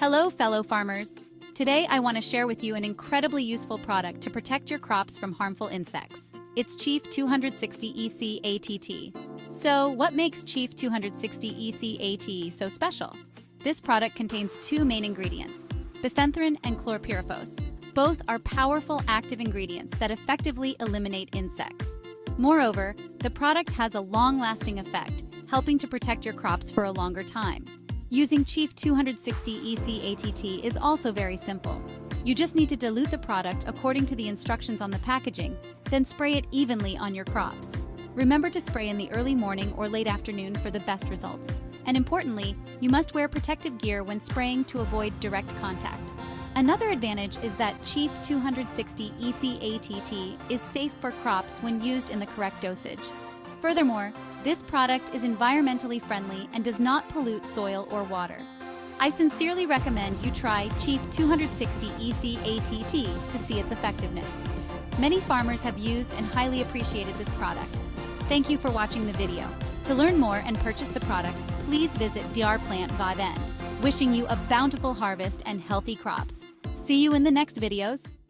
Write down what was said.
Hello, fellow farmers. Today I want to share with you an incredibly useful product to protect your crops from harmful insects. It's Chief 260 EC ATT. So, what makes Chief 260 EC ATT so special? This product contains two main ingredients, bifenthrin and chlorpyrifos. Both are powerful active ingredients that effectively eliminate insects. Moreover, the product has a long-lasting effect, helping to protect your crops for a longer time. Using Chief 260 EC ATT is also very simple. You just need to dilute the product according to the instructions on the packaging, then spray it evenly on your crops. Remember to spray in the early morning or late afternoon for the best results. And importantly, you must wear protective gear when spraying to avoid direct contact. Another advantage is that Chief 260 EC ATT is safe for crops when used in the correct dosage. Furthermore, this product is environmentally friendly and does not pollute soil or water. I sincerely recommend you try Chief 260 EC ATT to see its effectiveness. Many farmers have used and highly appreciated this product. Thank you for watching the video. To learn more and purchase the product, please visit DR Plant Viven. Wishing you a bountiful harvest and healthy crops. See you in the next videos.